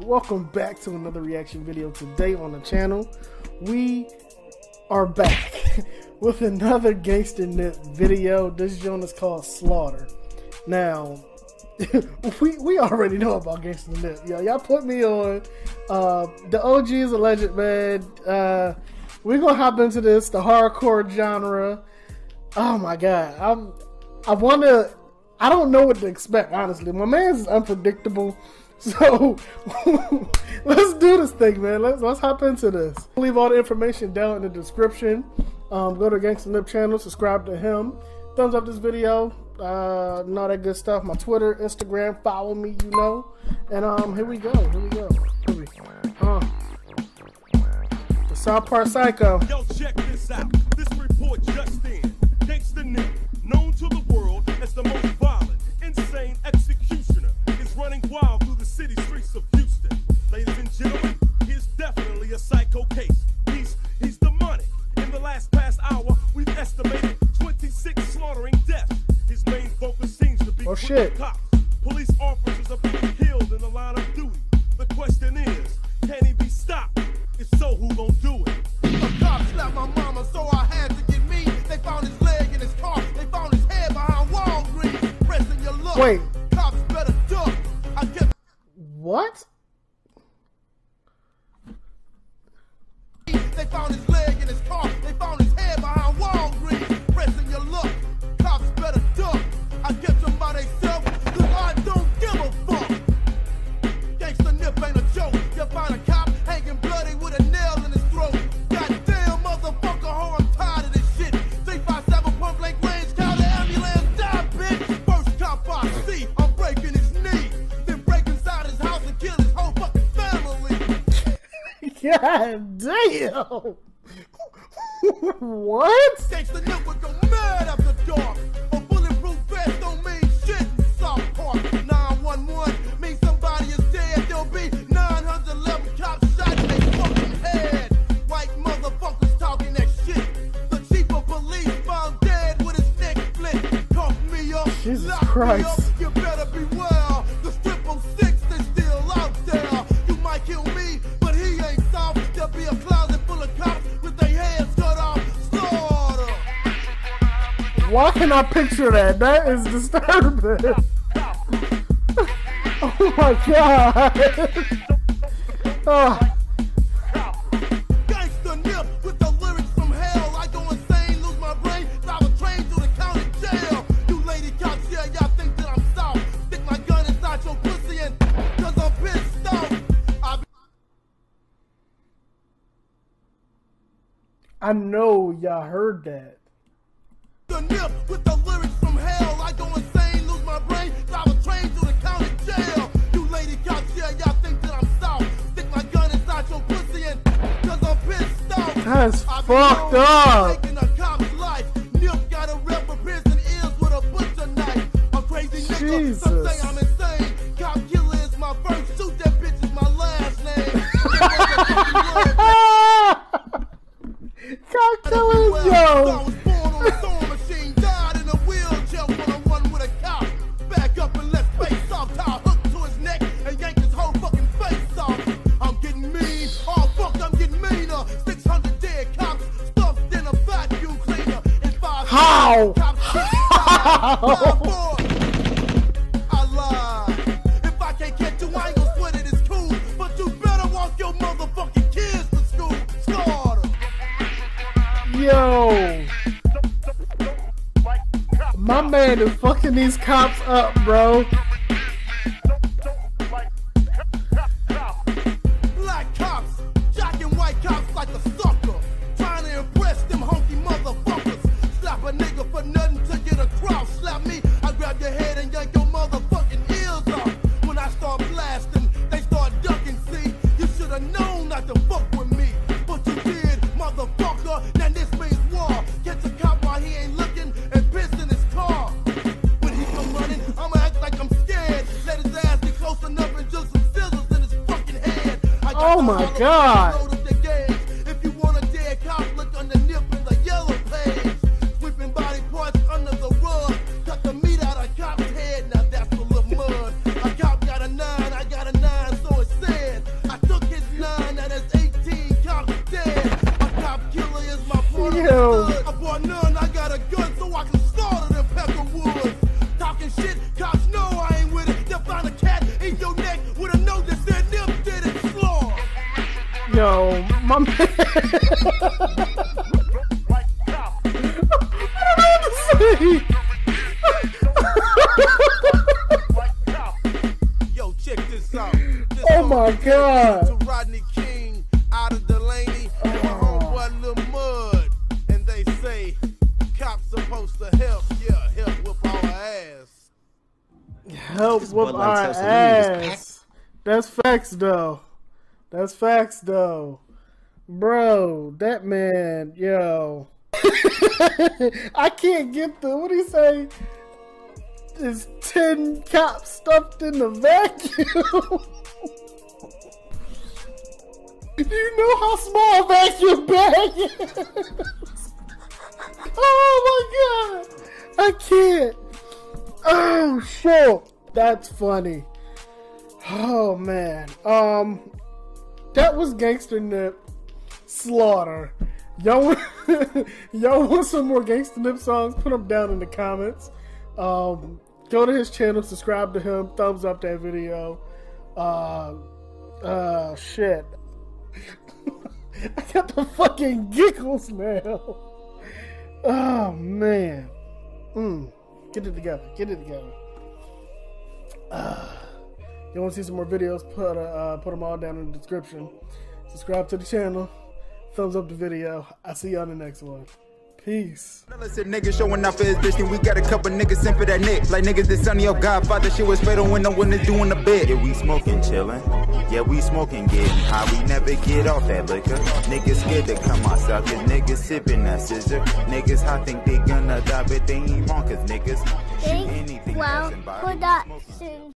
Welcome back to another reaction video. Today on the channel, we are back with another Gangsta Nip video. This joint is called Slaughter. Now, we already know about Gangsta Nip. Y'all put me on. The OG is a legend, man. We're gonna hop into this, the hardcore genre. Oh my god, I don't know what to expect, honestly. My man's unpredictable. So let's do this thing, man. Let's hop into this. I'll leave all the information down in the description. Go to Gangsta Nip channel, subscribe to him, thumbs up this video, and all that good stuff. My Twitter, Instagram, follow me, you know. And here we go. The South Park Psycho. Yo, check this out. This report just in. Gangsta Nip, known to the world as the most violent, insane executioner, is running wild through the city streets of Houston. Ladies and gentlemen, he is definitely a psycho case. He's demonic. In the last past hour, we've estimated 26 slaughtering deaths. His main focus seems to be cops. Police officers are being killed in the line of duty. The question is, can he be stopped? If so, who gon' do it? A cop slapped my mama, so I had to get me. They found his leg in his car. They found his head behind Walgreens. Pressing your luck. Wait. Cops better duck. I kept. What? They found his leg in his car. They found his head behind Walgreens. Pressing your luck. Cops better duck. I kept them by themselves, cause I don't give a fuck. Gangsta Nip ain't a joke. You find a cop hanging bloody with a nail in his throat. Goddamn motherfucker, ho, I'm tired of this shit. 357 point blank range, call the ambulance, die, bitch. First cop I see, I'm breaking his knee. Then break inside his house and kill his whole fucking family. God damn! What? Gangsta Nip would go mad after dark. A bulletproof vest don't mean shit in South Park. 911 means somebody is dead. There'll be 911 cops shot in their fucking head. White motherfuckers talking that shit. The chief of police found dead with his neck split. Cuff me up, Jesus lock Christ. me up. You better beware. The triple six is still out there. You might kill me, but he ain't soft. There'll be a closet full of cops with their heads cut off. Slaughter. Why can I picture that? That is disturbing. Oh my god. Oh. Gangsta Nip with the lyrics from hell. I go insane, lose my brain, drive a train through the county jail. You lady cops, yeah, y'all think that I'm soft. Stick my gun inside your pussy and cause I'm pissed off. I know y'all heard that. The Nip with the lyrics from hell. I go insane, lose my brain, drive a train through the county jail. You lady cops, yeah, y'all think that I'm soft. Stick my gun inside your pussy and cause I'm pissed off. That's fucked up. Taking a cop's life. Nip got a rep for prison ears with a butcher knife. A crazy nigga, some say I'm insane. Cop killer is my first, shoot that bitch is my last name. Cop killers, yo. I was born on a sewing machine, died in a wheelchair when I run with a cop. Back up and let's face off, tie a hook to his neck and yank his whole fucking face off. I'm getting mean, oh fuck, I'm getting meaner. 600 dead cops stuffed in a vacuum cleaner. And 5 How? cops How? I lied. If I can't catch you, I ain't gonna sweat it, it's cool. But you better walk your motherfucking kids to school. Slaughter. Yo. My man is fucking these cops up, bro. Black cops, jacking white cops like a sucker. Trying to impress them honky motherfuckers. Slap a nigga for nothing to get a crowd. Slap me, I grab your head and yank your motherfucking ears off. When I start blasting, they start ducking, see? You should have known not to fuck with me. But you did, motherfucker. Now this means war. Catch a cop while he ain't looking and piss in his car. When he come running, I'ma act like I'm scared. Let his ass get close enough and just some scissors in his fucking head. Oh my god. If you want a dead cop, look on the Nip in the yellow page. Sweeping body parts under the rug. Cut the meat out of cop's head, now that's full of mud. A cop got a 9, I got a 9, so it said. Damn. I bought none, I got a gun so I can slaughter them peckerwoods. Talking shit, cops know I ain't with it. They'll find a cat in your neck with a note that said them did it slaw. Yo, my man. I don't know what to say. Yo, check this out. This Oh my God. To Rodney King out of Delaney and my homeboy Lil Mud. And they say cops supposed to help, yeah, help whoop our ass. Help whoop our ass. That's facts though. That's facts though. Bro, that man, yo. I can't get the, what do you say? There's 10 cops stuffed in the vacuum. Do you know how small a vacuum bag is? Oh my God. I can't. Oh shit. That's funny. Oh man. That was Gangsta Nip Slaughter. Y'all want some more Gangsta Nip songs? Put them down in the comments. Go to his channel, subscribe to him, thumbs up that video. Shit. I got the fucking giggles now. Oh man. Get it together. Get it together. You want to see some more videos? Put them all down in the description. Subscribe to the channel. Thumbs up the video. I'll see you on the next one. Peace. Listen, niggas showing off for his bitch, and we got a couple niggas sent for that nick. Like niggas, the Sonny of Godfather, shit was fatal when no one is doing the bit. Yeah, we smoking, chillin'. Yeah, we smoking, getting high. We never get off that liquor. Niggas scared to come outside, cause niggas sipping that scissor. Niggas, I think they gonna die, but they ain't wrong, cause niggas shoot anything. Well, production.